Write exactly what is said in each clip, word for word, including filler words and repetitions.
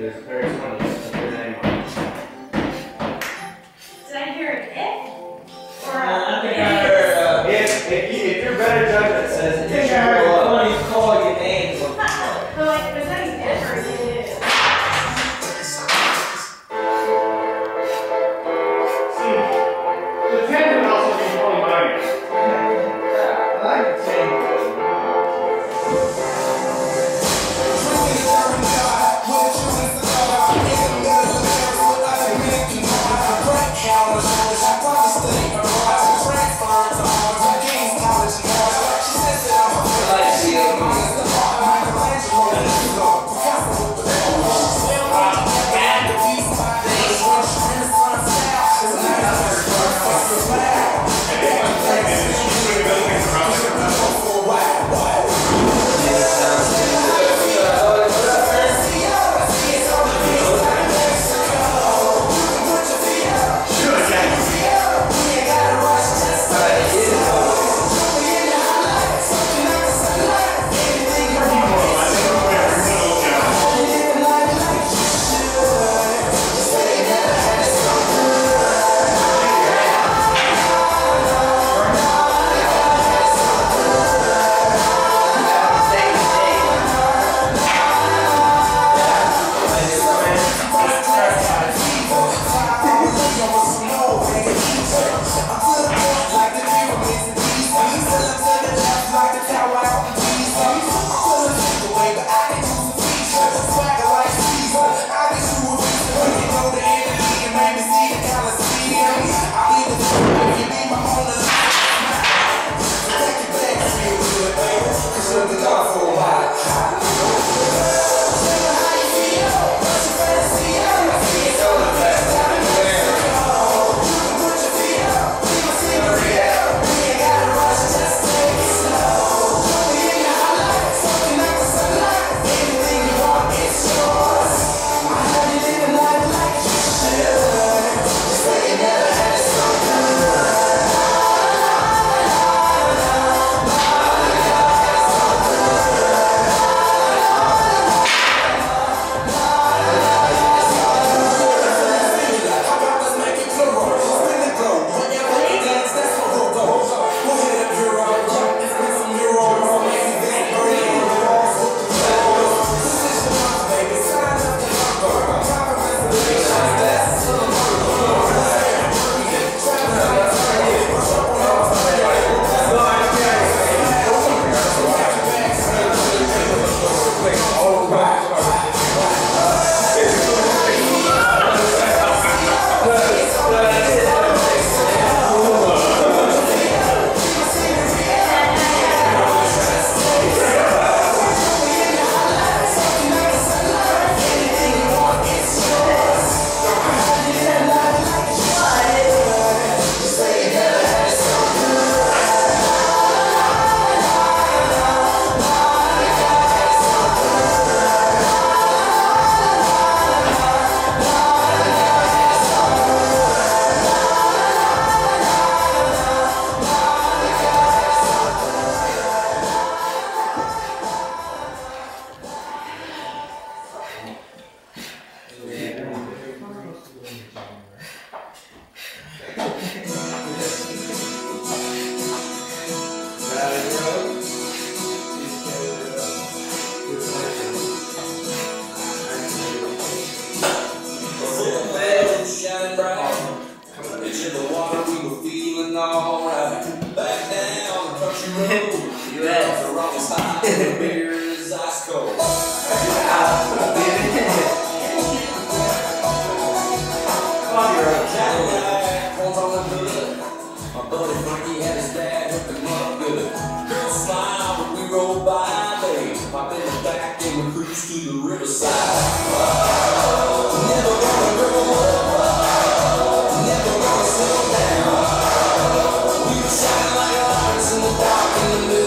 is very funny. That's your name on it. Did I hear an if? Or a I think I heard uh, if, if, you, if your better judgment says it, you should heard funny call your name. But like, was that an if or an it? The ten would also be fully minus. Yeah, I like saying.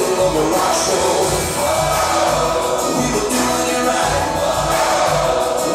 We were doing it right.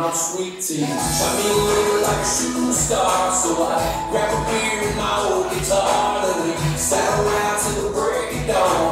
I'm sweet tea. Shot me a little like a shooting star, so I grabbed a beer and my old guitar, and we sat around till the break of dawn.